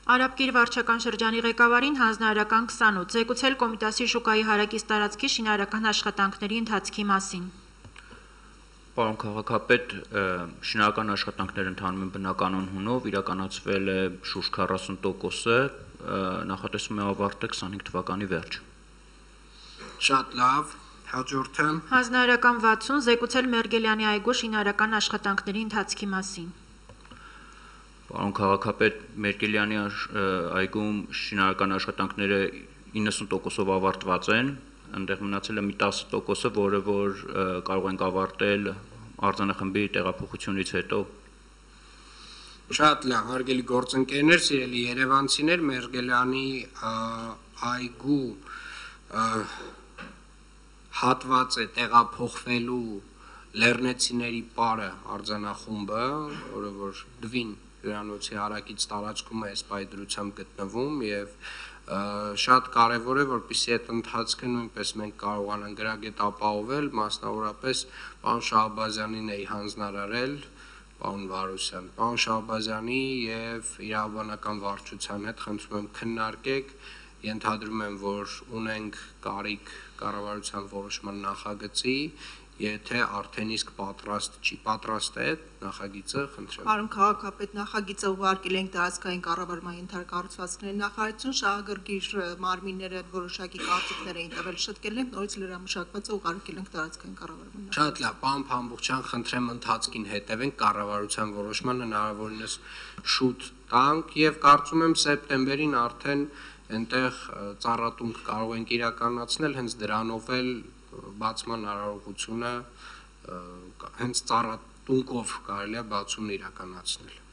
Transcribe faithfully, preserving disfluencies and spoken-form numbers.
Արաբկիր վարչական շրջանի ղեկավարին հանձնարարական քսանութ զեկուցել Կոմիտասի շուկայի հարակից տարածքի շինարարական աշխատանքների ընթացքի մասին։ Պարոն քաղաքապետ, շինարարական աշխատանքները ընթանում են բնականon հունով, իրականացվել է շուրջ քառասուն տոկոսը, նախատեսվում է ավարտել քսանհինգ թվականի վերջ։ Շատ լավ, հաջորդը։ Հանձնարարական վաթսուն զեկուցել Մերգելյանի այգու շինարարական աշխատանքների ընթացքի մասին։ Պարոն քաղաքապետ, Մերկելյանի այգում շինարարական աշխատանքները իննսուն տոկոսով ավարտված են, այնտեղ մնացել է մի տասը տոկոսը, որը որ կարող ենք ավարտել արձանախմբի տեղափոխությունից հետո։ Շատ լավ, հարգելի գործընկերներ, սիրելի երևանցիներ, Մերգելյանի այգու հատված է տեղափոխվելու լեռնեցիների պարը արձանախումբը, որը որ Դվին հյուրանոցի հարակից տարածքում է սպայդրությամբ գտնվում եւ շատ կարեւոր է, որպեսզի այդ ընթացքը նույնպես մենք կարողանանք գրագետ ապահովել, մասնավորապես պարոն Շահբազյանին էի հանձնարարել, պարոն Վարուսյան, պարոն Շահբազյանի եւ իրավաբանական վարչության հետ խնդրում եմ քննարկեք, ենթադրում եմ, որ ունենք կարիք կառավարության որոշման նախագծի, եթե արդեն իսկ պատրաստ չի, պատրաստ է նախագիծը, խնդրեմ։ Պարոն քաղաքապետ, նախագիծը ուղարկել ենք տարածքային կառավարման ենթակառուցվածքների նախարարություն, շահագրգիռ մարմինները որոշակի կարծիքներ էին տվել, շտկել ենք, նորից լրամշակվածը ուղարկել ենք տարածքային կառավարման։ Շատ լավ, պարոն Փամբուխյան, խնդրեմ ընթացքին հետևենք կառավարության որոշման հնարավորինս շուտ տանք եւ կարծում եմ սեպտեմբերին արդեն այնտեղ ծառատունք կարող ենք իրականացնել, հենց դրանով էլ բացման հնարավորությունը հենց ծառատունկով կարելի է բացումն իրականացնել։